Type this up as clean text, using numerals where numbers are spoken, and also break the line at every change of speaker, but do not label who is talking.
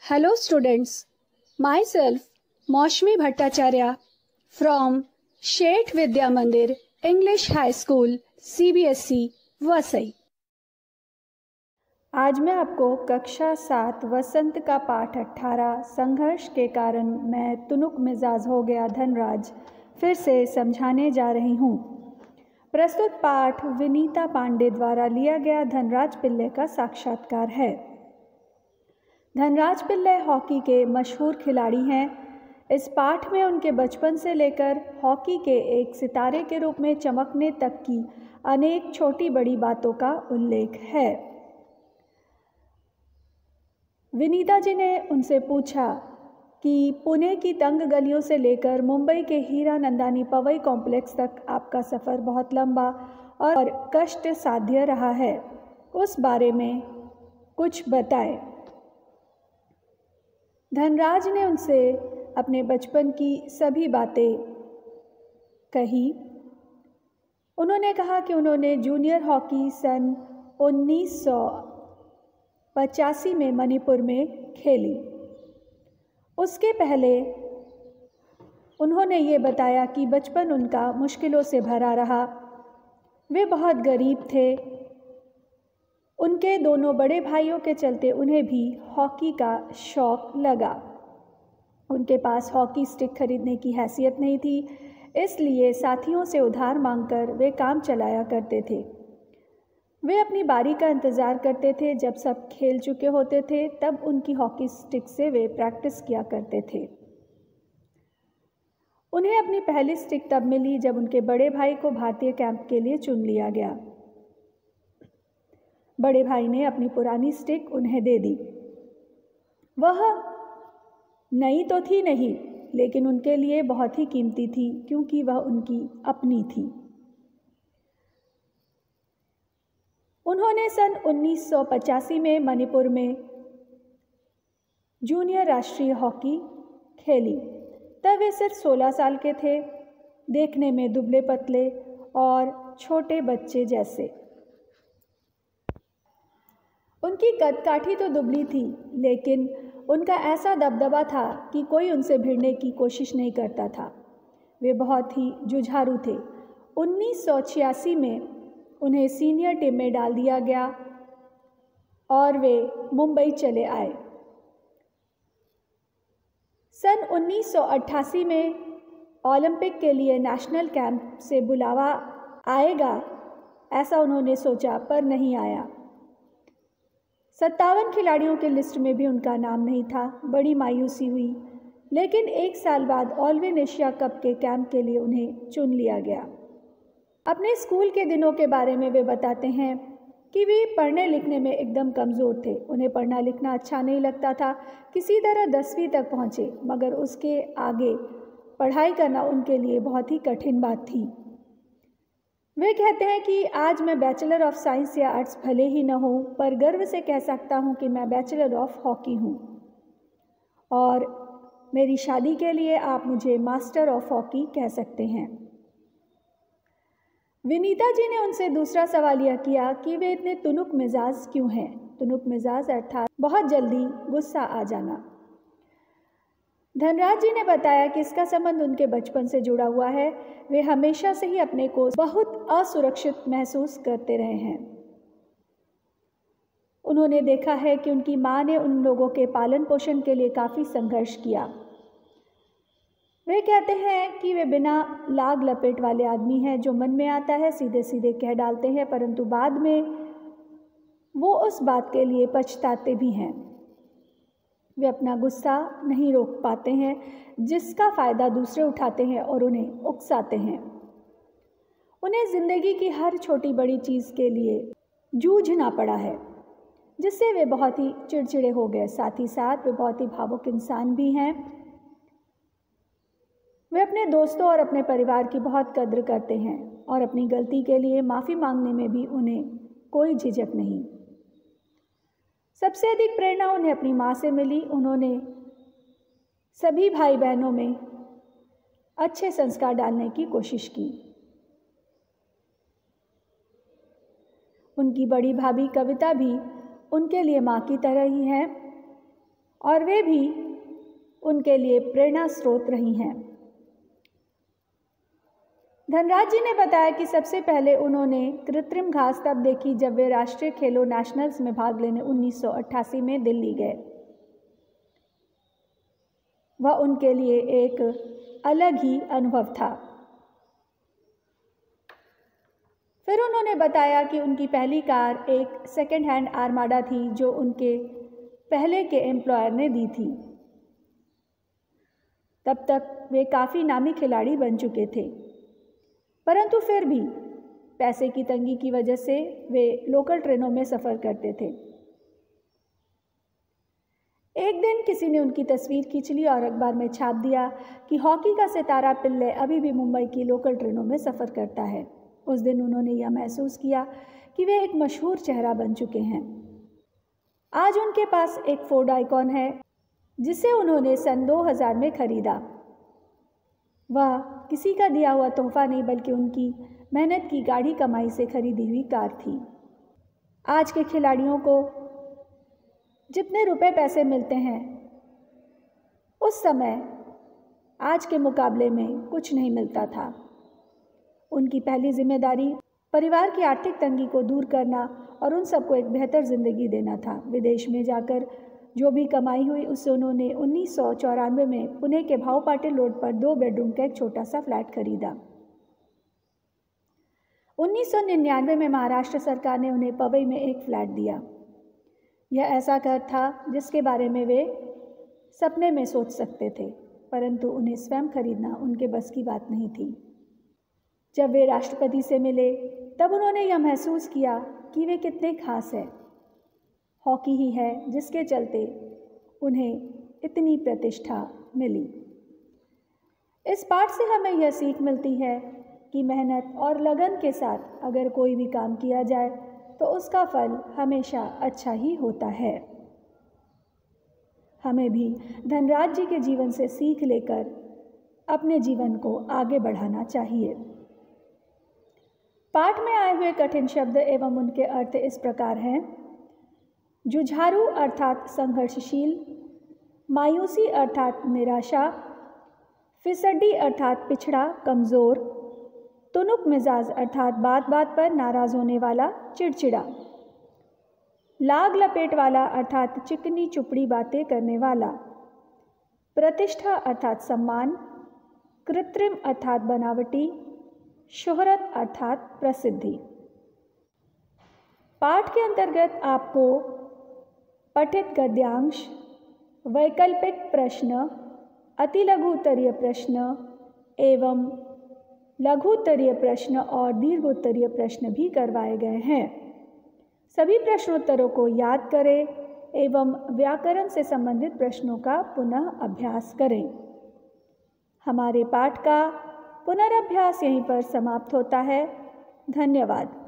Hello students, myself Maushmi Bhattacharya from Shet Vidya Mandir English High School CBSE Vasai. आज मैं आपको कक्षा 7 वसंत का पाठ 18 संघर्ष के कारण मैं तुनुक मिजाज हो गया धनराज फिर से समझाने जा रही हूँ। प्रस्तुत पाठ विनीता पांडे द्वारा लिया गया धनराज पिल्ले का साक्षात्कार है। धनराज पिल्ले हॉकी के मशहूर खिलाड़ी हैं। इस पाठ में उनके बचपन से लेकर हॉकी के एक सितारे के रूप में चमकने तक की अनेक छोटी बड़ी बातों का उल्लेख है। विनीता जी ने उनसे पूछा कि पुणे की तंग गलियों से लेकर मुंबई के हीरानंदानी पवई कॉम्प्लेक्स तक आपका सफ़र बहुत लंबा और कष्ट साध्य रहा है, उस बारे में कुछ बताएं। धनराज ने उनसे अपने बचपन की सभी बातें कही। उन्होंने कहा कि उन्होंने जूनियर हॉकी सन 1985 में मणिपुर में खेली। उसके पहले उन्होंने ये बताया कि बचपन उनका मुश्किलों से भरा रहा। वे बहुत गरीब थे। उनके दोनों बड़े भाइयों के चलते उन्हें भी हॉकी का शौक़ लगा। उनके पास हॉकी स्टिक खरीदने की हैसियत नहीं थी, इसलिए साथियों से उधार मांगकर वे काम चलाया करते थे। वे अपनी बारी का इंतज़ार करते थे। जब सब खेल चुके होते थे तब उनकी हॉकी स्टिक से वे प्रैक्टिस किया करते थे। उन्हें अपनी पहली स्टिक तब मिली जब उनके बड़े भाई को भारतीय कैंप के लिए चुन लिया गया। बड़े भाई ने अपनी पुरानी स्टिक उन्हें दे दी। वह नई तो थी नहीं, लेकिन उनके लिए बहुत ही कीमती थी क्योंकि वह उनकी अपनी थी। उन्होंने सन 1985 में मणिपुर में जूनियर राष्ट्रीय हॉकी खेली। तब वे सिर्फ 16 साल के थे, देखने में दुबले पतले और छोटे बच्चे जैसे। उनकी कदकाठी तो दुबली थी, लेकिन उनका ऐसा दबदबा था कि कोई उनसे भिड़ने की कोशिश नहीं करता था। वे बहुत ही जुझारू थे। 1986 में उन्हें सीनियर टीम में डाल दिया गया और वे मुंबई चले आए। सन 1988 में ओलंपिक के लिए नेशनल कैंप से बुलावा आएगा, ऐसा उन्होंने सोचा, पर नहीं आया। 57 खिलाड़ियों के लिस्ट में भी उनका नाम नहीं था। बड़ी मायूसी हुई, लेकिन एक साल बाद ऑलविन एशिया कप के कैंप के लिए उन्हें चुन लिया गया। अपने स्कूल के दिनों के बारे में वे बताते हैं कि वे पढ़ने लिखने में एकदम कमज़ोर थे। उन्हें पढ़ना लिखना अच्छा नहीं लगता था। किसी तरह 10वीं तक पहुँचे, मगर उसके आगे पढ़ाई करना उनके लिए बहुत ही कठिन बात थी। वे कहते हैं कि आज मैं बैचलर ऑफ साइंस या आर्ट्स भले ही न हूँ, पर गर्व से कह सकता हूँ कि मैं बैचलर ऑफ हॉकी हूँ, और मेरी शादी के लिए आप मुझे मास्टर ऑफ हॉकी कह सकते हैं। विनीता जी ने उनसे दूसरा सवाल यह किया कि वे इतने तुनुक मिजाज क्यों हैं। तुनुक मिजाज अर्थात बहुत जल्दी गुस्सा आ जाना। धनराज जी ने बताया कि इसका संबंध उनके बचपन से जुड़ा हुआ है। वे हमेशा से ही अपने को बहुत असुरक्षित महसूस करते रहे हैं। उन्होंने देखा है कि उनकी मां ने उन लोगों के पालन पोषण के लिए काफ़ी संघर्ष किया। वे कहते हैं कि वे बिना लाग लपेट वाले आदमी हैं, जो मन में आता है सीधे सीधे कह डालते हैं, परंतु बाद में वो उस बात के लिए पछताते भी हैं। वे अपना गुस्सा नहीं रोक पाते हैं, जिसका फ़ायदा दूसरे उठाते हैं और उन्हें उकसाते हैं। उन्हें ज़िंदगी की हर छोटी बड़ी चीज़ के लिए जूझना पड़ा है, जिससे वे बहुत ही चिड़चिड़े हो गए। साथ ही साथ वे बहुत ही भावुक इंसान भी हैं। वे अपने दोस्तों और अपने परिवार की बहुत कद्र करते हैं और अपनी गलती के लिए माफ़ी मांगने में भी उन्हें कोई झिझक नहीं। सबसे अधिक प्रेरणा उन्हें अपनी माँ से मिली। उन्होंने सभी भाई बहनों में अच्छे संस्कार डालने की कोशिश की। उनकी बड़ी भाभी कविता भी उनके लिए माँ की तरह ही है। और वे भी उनके लिए प्रेरणा स्रोत रही हैं। धनराज जी ने बताया कि सबसे पहले उन्होंने कृत्रिम घास तब देखी जब वे राष्ट्रीय खेलों नेशनल्स में भाग लेने 1988 में दिल्ली गए। वह उनके लिए एक अलग ही अनुभव था। फिर उन्होंने बताया कि उनकी पहली कार एक सेकेंड हैंड आर्माडा थी जो उनके पहले के एम्प्लॉयर ने दी थी। तब तक वे काफ़ी नामी खिलाड़ी बन चुके थे, परंतु फिर भी पैसे की तंगी की वजह से वे लोकल ट्रेनों में सफ़र करते थे। एक दिन किसी ने उनकी तस्वीर खींच ली और अखबार में छाप दिया कि हॉकी का सितारा पिल्ले अभी भी मुंबई की लोकल ट्रेनों में सफ़र करता है। उस दिन उन्होंने यह महसूस किया कि वे एक मशहूर चेहरा बन चुके हैं। आज उनके पास एक फोर्ड आइकॉन है जिसे उन्होंने सन 2000 में खरीदा। वह किसी का दिया हुआ तोहफा नहीं बल्कि उनकी मेहनत की गाढ़ी कमाई से खरीदी हुई कार थी। आज के खिलाड़ियों को जितने रुपए पैसे मिलते हैं उस समय आज के मुकाबले में कुछ नहीं मिलता था। उनकी पहली जिम्मेदारी परिवार की आर्थिक तंगी को दूर करना और उन सबको एक बेहतर ज़िंदगी देना था। विदेश में जाकर जो भी कमाई हुई उससे उन्होंने 1994 में पुणे के भाऊ पाटिल रोड पर 2 बेडरूम का एक छोटा सा फ्लैट खरीदा। 1999 में महाराष्ट्र सरकार ने उन्हें पवई में एक फ्लैट दिया। यह ऐसा घर था जिसके बारे में वे सपने में सोच सकते थे, परंतु उन्हें स्वयं खरीदना उनके बस की बात नहीं थी। जब वे राष्ट्रपति से मिले तब उन्होंने यह महसूस किया कि वे कितने खास हैं। हॉकी ही है जिसके चलते उन्हें इतनी प्रतिष्ठा मिली। इस पाठ से हमें यह सीख मिलती है कि मेहनत और लगन के साथ अगर कोई भी काम किया जाए तो उसका फल हमेशा अच्छा ही होता है। हमें भी धनराज जी के जीवन से सीख लेकर अपने जीवन को आगे बढ़ाना चाहिए। पाठ में आए हुए कठिन शब्द एवं उनके अर्थ इस प्रकार हैं। जुझारू अर्थात संघर्षशील, मायूसी अर्थात निराशा, फिसड्डी अर्थात पिछड़ा कमज़ोर, तुनुक मिजाज अर्थात बात बात पर नाराज़ होने वाला चिड़चिड़ा, लाग लपेट वाला अर्थात चिकनी चुपड़ी बातें करने वाला, प्रतिष्ठा अर्थात सम्मान, कृत्रिम अर्थात बनावटी, शोहरत अर्थात प्रसिद्धि। पाठ के अंतर्गत आपको पठित गद्यांश, वैकल्पिक प्रश्न, अति लघु उत्तरीय प्रश्न एवं लघु उत्तरीय प्रश्न और दीर्घ उत्तरीय प्रश्न भी करवाए गए हैं। सभी प्रश्नोत्तरों को याद करें एवं व्याकरण से संबंधित प्रश्नों का पुनः अभ्यास करें। हमारे पाठ का पुनरअभ्यास यहीं पर समाप्त होता है। धन्यवाद।